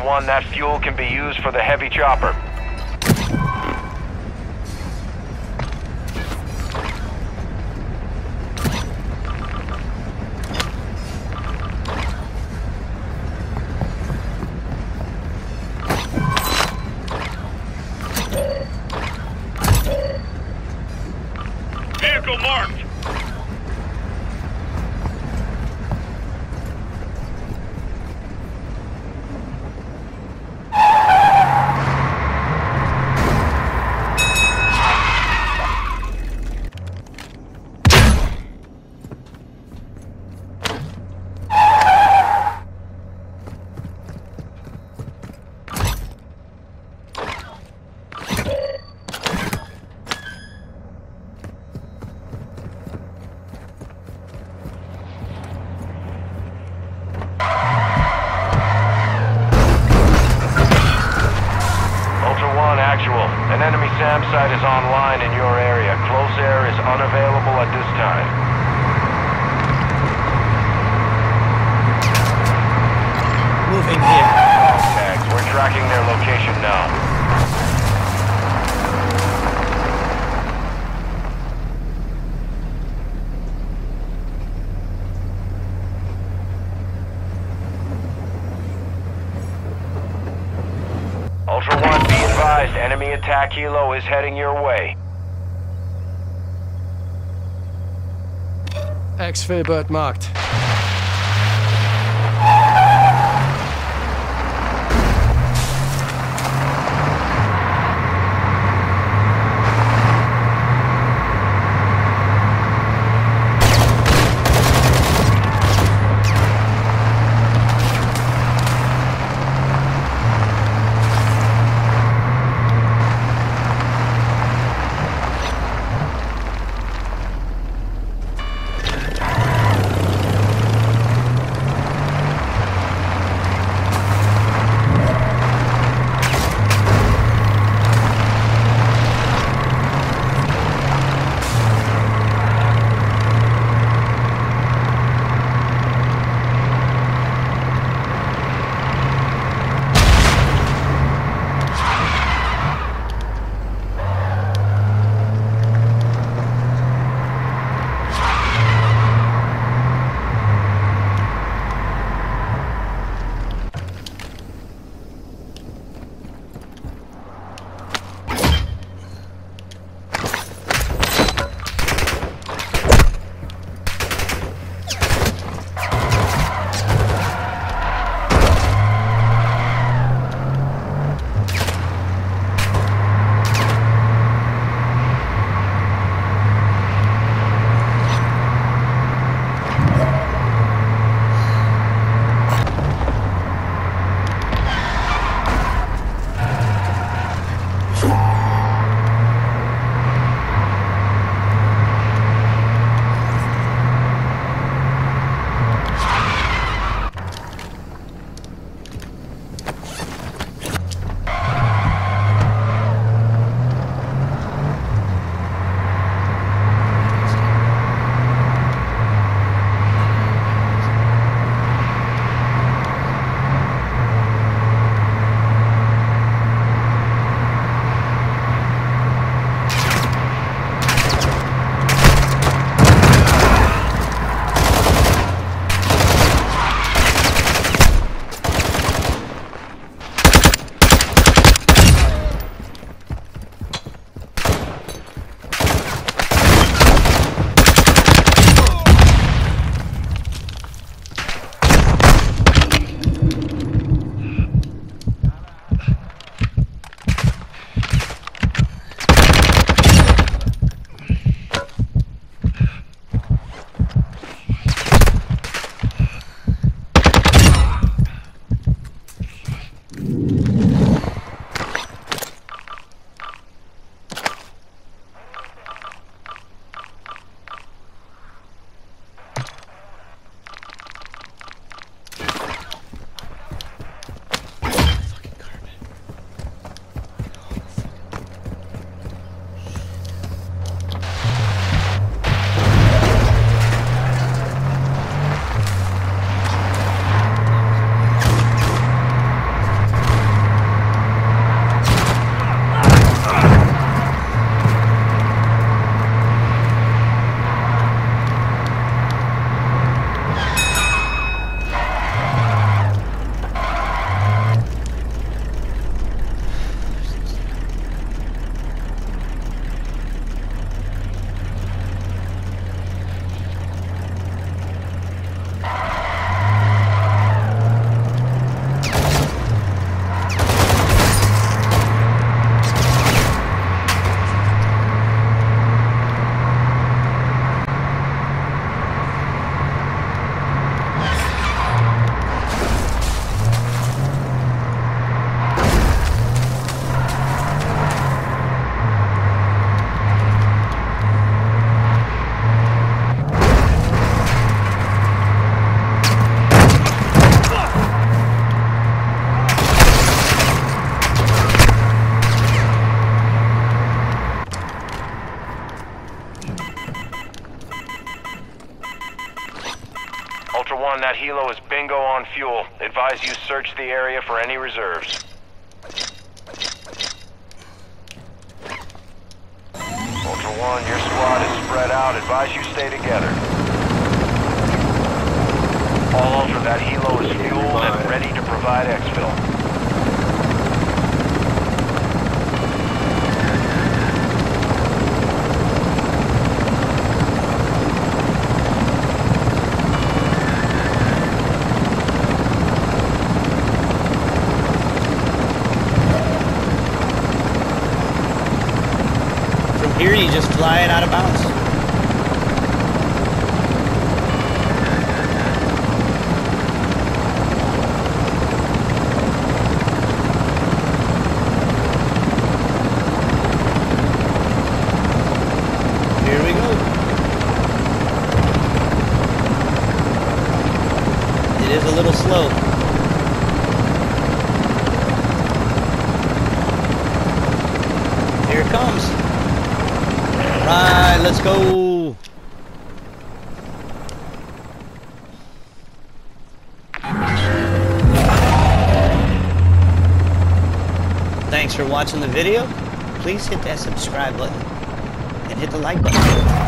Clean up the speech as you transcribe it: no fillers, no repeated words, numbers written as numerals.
Ultra One, that fuel can be used for the heavy chopper. Vehicle marked. Actual. An enemy SAM site is online in your area. Close air is unavailable at this time. Moving here. Tags. We're tracking their location now. Ultra One, be advised, enemy attack helo is heading your way. Exfil bird marked. Ultra One, that helo is bingo on fuel. Advise you search the area for any reserves. Ultra One, your squad is spread out. Advise you stay together. All Ultra, that helo is fueled and ready to provide exfil. Here you just fly it out of bounds. Here we go. It is a little slow. Here it comes. Alright, let's go. Thanks for watching the video. Please hit that subscribe button and hit the like button.